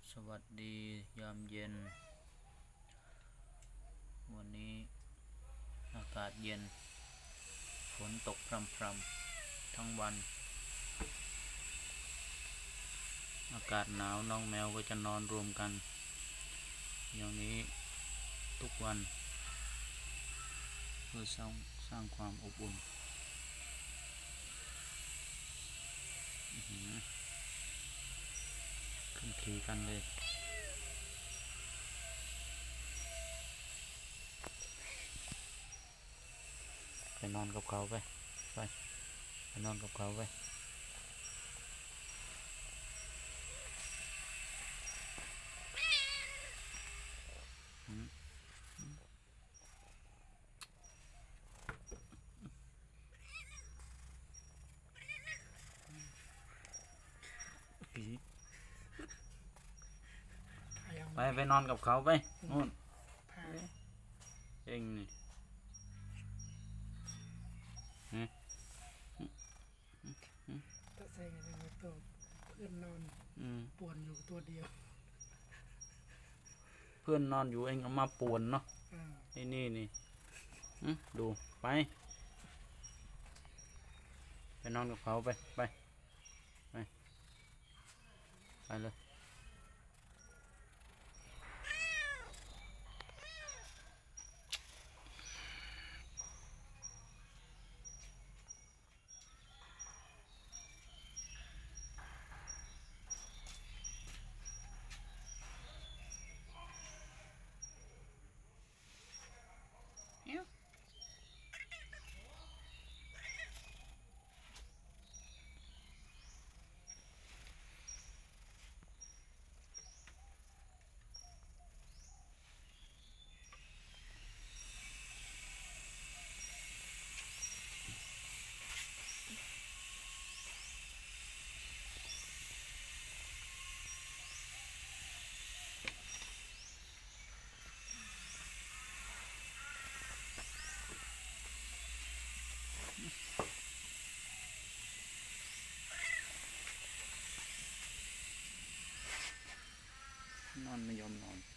สวัสดียามเย็นวันนี้อากาศเย็นฝนตกพรำๆทั้งวันอากาศหนาวน้องแมวก็จะนอนรวมกันอย่างนี้ทุกวันเพื่อสร้างความอบอุ่นขึ้นขี่กันเลยไปนอนกับเขาไปนอนกับเขาไปไปนอนกับเขาไปนู่นเองนี่ตัดใส่กันเลยตัวเพื่อนนอนป่วนอยู่ตัวเดียวเพื่อนนอนอยู่เองเอามาป่วนเนาะนี่ดูไปนอนกับเขาไปเลยนอนไม่ยอมนอน